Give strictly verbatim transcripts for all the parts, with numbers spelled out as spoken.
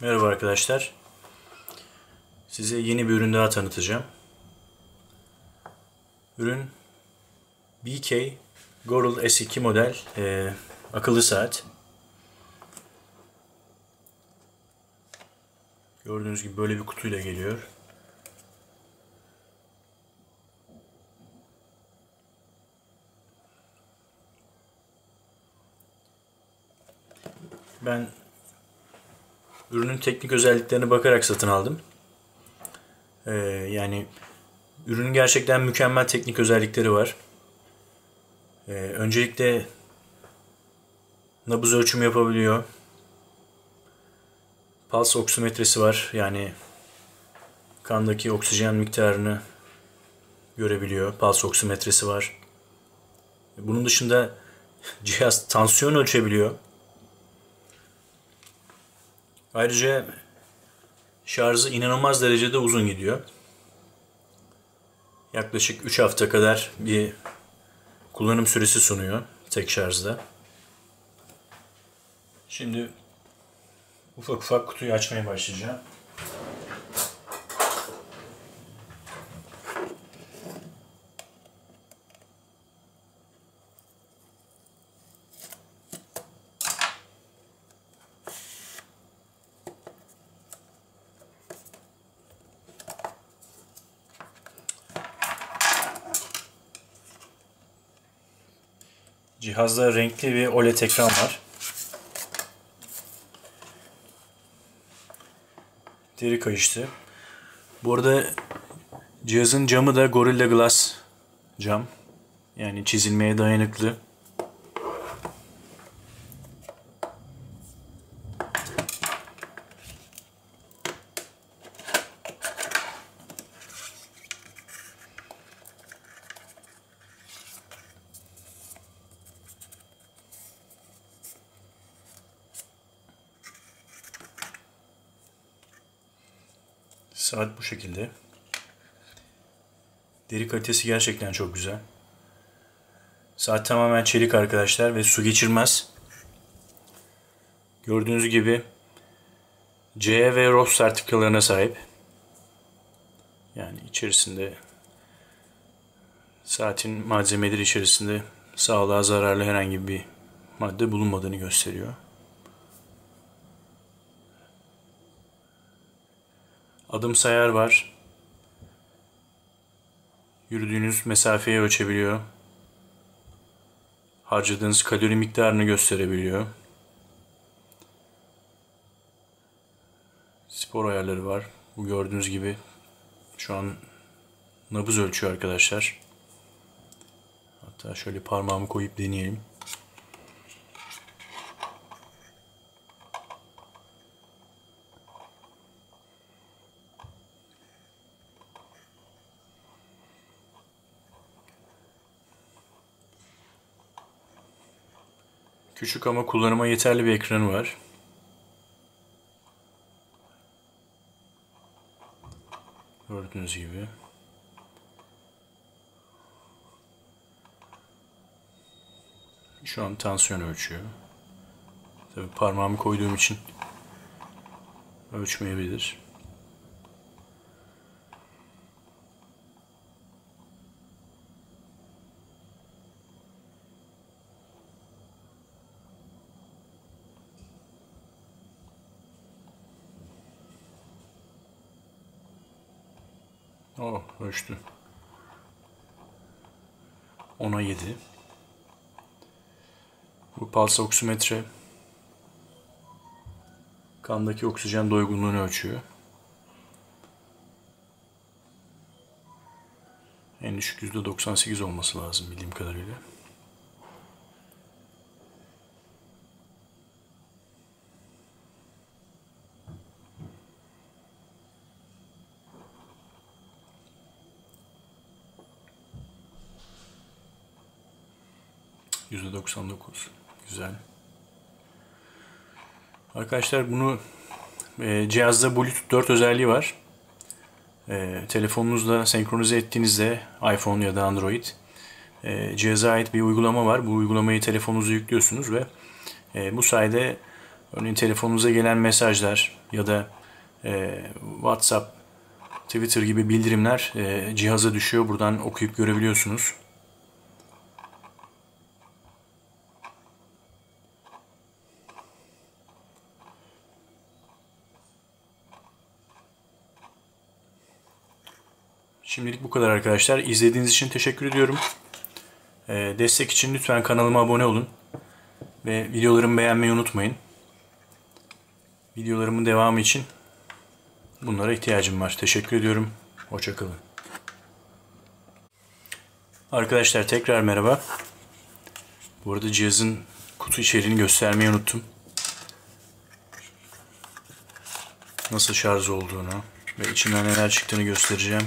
Merhaba arkadaşlar. Size yeni bir ürün daha tanıtacağım. Ürün B K Goril S iki model e, akıllı saat. Gördüğünüz gibi böyle bir kutuyla geliyor. Ben ürünün teknik özelliklerine bakarak satın aldım. Ee, yani ürünün gerçekten mükemmel teknik özellikleri var. Ee, öncelikle nabız ölçümü yapabiliyor. Pulse oksimetresi var. Yani kandaki oksijen miktarını görebiliyor. Pulse oksimetresi var. Bunun dışında cihaz tansiyon ölçebiliyor. Ayrıca şarjı inanılmaz derecede uzun gidiyor. Yaklaşık üç hafta kadar bir kullanım süresi sunuyor tek şarjda. Şimdi ufak ufak kutuyu açmaya başlayacağım. Cihazda renkli bir O L E D ekran var. Deri kayıştı. Bu arada cihazın camı da Gorilla Glass cam. Yani çizilmeye dayanıklı. Saat bu şekilde. Deri kalitesi gerçekten çok güzel. Saat tamamen çelik arkadaşlar ve su geçirmez. Gördüğünüz gibi C E ve R O S sertifikalarına sahip. Yani içerisinde saatin malzemeleri içerisinde sağlığa zararlı herhangi bir madde bulunmadığını gösteriyor. Adım sayar var. Yürüdüğünüz mesafeyi ölçebiliyor. Harcadığınız kalori miktarını gösterebiliyor. Spor ayarları var. Bu gördüğünüz gibi şu an nabız ölçüyor arkadaşlar. Hatta şöyle parmağımı koyup deneyelim. Küçük ama kullanıma yeterli bir ekranı var. Gördüğünüz gibi. Şu an tansiyon ölçüyor. Tabii parmağımı koyduğum için ölçmeyebilir. Oh, ölçtü. ona yedi. Bu pulse oksimetre kandaki oksijen doygunluğunu ölçüyor. En düşük yüzde doksan sekiz olması lazım bildiğim kadarıyla. yüzde doksan dokuz. Güzel. Arkadaşlar bunu e, cihazda Bluetooth dört özelliği var. E, telefonunuzla senkronize ettiğinizde iPhone ya da Android e, cihaza ait bir uygulama var. Bu uygulamayı telefonunuza yüklüyorsunuz ve e, bu sayede Örneğin telefonunuza gelen mesajlar ya da e, WhatsApp, Twitter gibi bildirimler e, cihaza düşüyor. Buradan okuyup görebiliyorsunuz. Şimdilik bu kadar arkadaşlar. İzlediğiniz için teşekkür ediyorum. E, destek için lütfen kanalıma abone olun. Ve videolarımı beğenmeyi unutmayın. Videolarımın devamı için bunlara ihtiyacım var. Teşekkür ediyorum. Hoşça kalın. Arkadaşlar tekrar merhaba. Bu arada cihazın kutu içeriğini göstermeyi unuttum. Nasıl şarj olduğunu ve içinden neler çıktığını göstereceğim.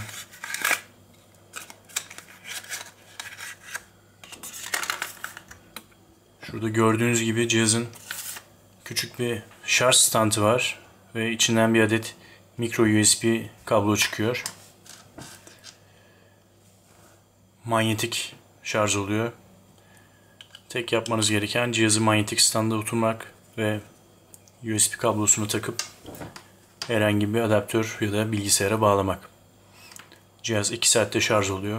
Şurada gördüğünüz gibi cihazın küçük bir şarj standı var ve içinden bir adet micro U S B kablo çıkıyor. Manyetik şarj oluyor. Tek yapmanız gereken cihazı manyetik standa oturmak ve U S B kablosunu takıp herhangi bir adaptör ya da bilgisayara bağlamak. Cihaz iki saatte şarj oluyor.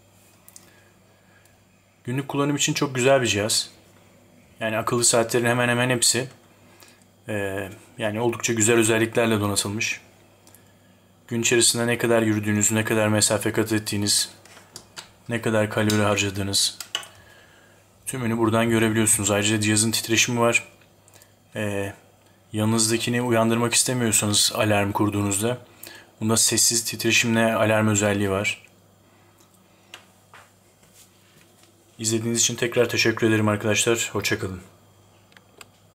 Günlük kullanım için çok güzel bir cihaz. Yani akıllı saatlerin hemen hemen hepsi e, yani oldukça güzel özelliklerle donatılmış. Gün içerisinde ne kadar yürüdüğünüz, ne kadar mesafe kat ettiğiniz, ne kadar kalori harcadığınız tümünü buradan görebiliyorsunuz. Ayrıca cihazın titreşimi var. E, yanınızdakini uyandırmak istemiyorsanız alarm kurduğunuzda bunda sessiz titreşimle alarm özelliği var. İzlediğiniz için tekrar teşekkür ederim arkadaşlar. Hoşça kalın.